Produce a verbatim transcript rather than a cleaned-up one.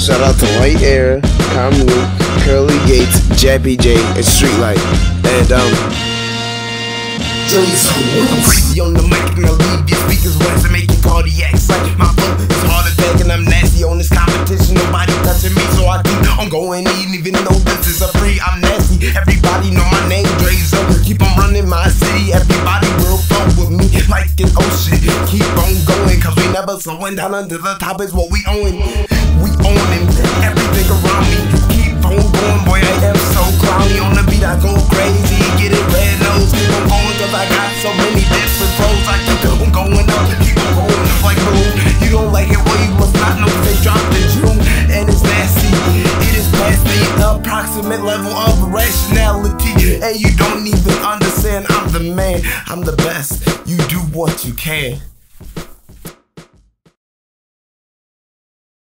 Shout out to White Air, Kamlu, Curly Gates, Jappy J, and Streetlight. And um Drezo, I'm crazy on the mic and I leave your speakers wet to make your cardiac psych. My flow is hard attack and I'm nasty on this competition. Nobody touching me, so I keep on going in, even though this is a free. I'm nasty. Everybody know my name, Drezo. Keep on running my city. Everybody will flow with me like an ocean. Keep on going, cause we never slowing down. Under the top is what we own. We owning everything around me. Keep on going, boy. I am so clowny on the beat. I go crazy, get it red nose. Keep on going, cause I got so many different flows. I keep on going up, keep on going up like boom. You don't like it, well, you must not know they dropped in June. And it's nasty, it is past the approximate level of rationality. And you don't even understand, I'm the man, I'm the best. You do what you can.